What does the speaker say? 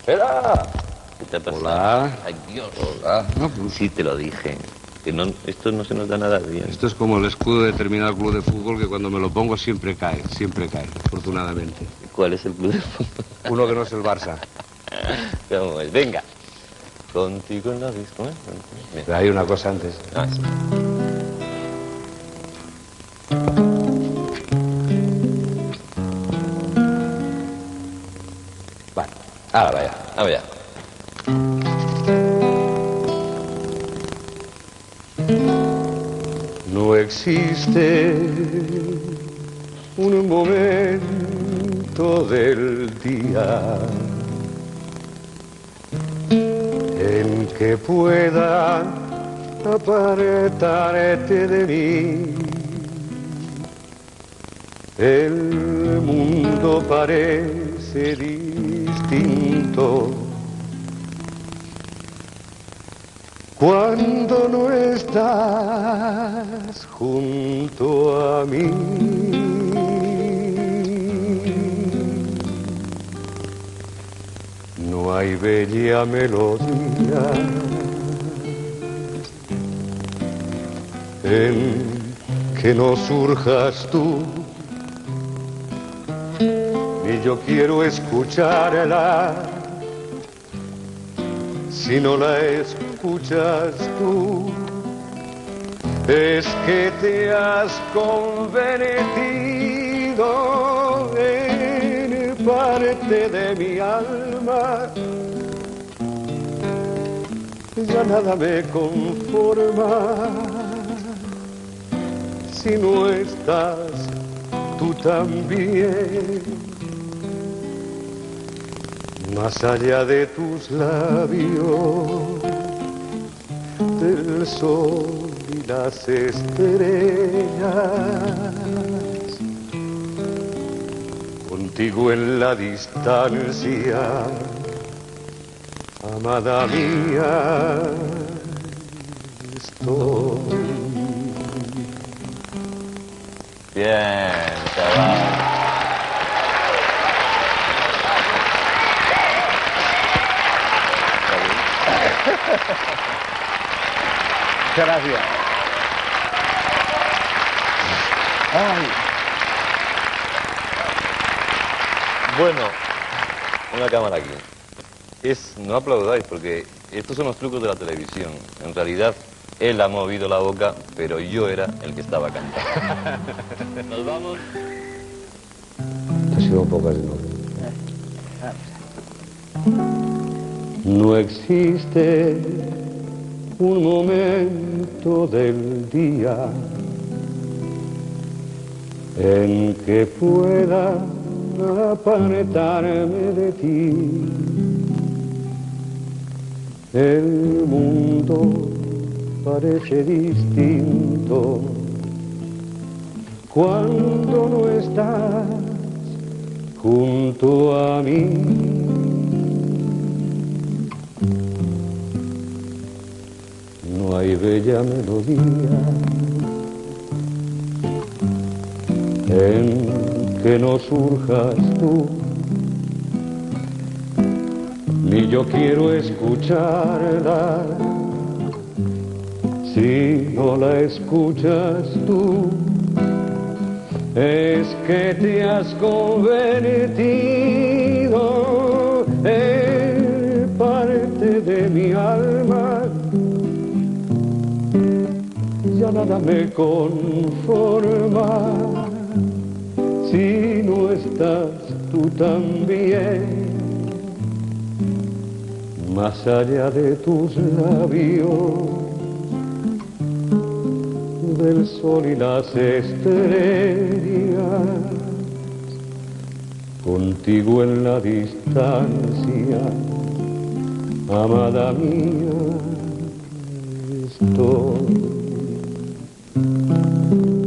¡Espera! ¿Qué te ha pasado? Hola. Ay, Dios. Hola. No, pues, Sí, te lo dije. Que no, esto no se nos da nada bien. esto es como el escudo de determinado club de fútbol que cuando me lo pongo siempre cae, afortunadamente. ¿Cuál es el club de fútbol? Uno que no es el Barça. ¿Cómo es? Venga. Contigo en la disco, ¿eh? Bien. Pero hay una cosa antes. Ah, sí. Vale. Ahora vaya, ahora vaya. No existe un momento del día en que pueda apartarte de mí. El mundo parece distinto cuando no estás junto a mí. No hay bella melodía en que no surjas tú, ni yo quiero escucharla si no la escuchas tú. Es que te has convertido en parte de mi alma. Ya nada me conforma si no estás tú también. Más allá de tus labios, del sol y las estrellas, contigo en la distancia, amada mía, estoy. Bien, chaval. Gracias. Ay. Bueno, una cámara aquí. No aplaudáis porque estos son los trucos de la televisión. En realidad, él ha movido la boca, pero yo era el que estaba cantando. Nos vamos. Ha sido un poco así, ¿no? No existe un momento del día en que pueda apartarme de ti. El mundo parece distinto cuando no estás junto a mí. No hay bella melodía en que no surjas tú, ni yo quiero escucharla si no la escuchas tú. Es que te has convertido en parte de mi alma. Ya nada me conforma si no estás tú también. Más allá de tus labios, del sol y las estrellas, contigo en la distancia, amada mía, estoy.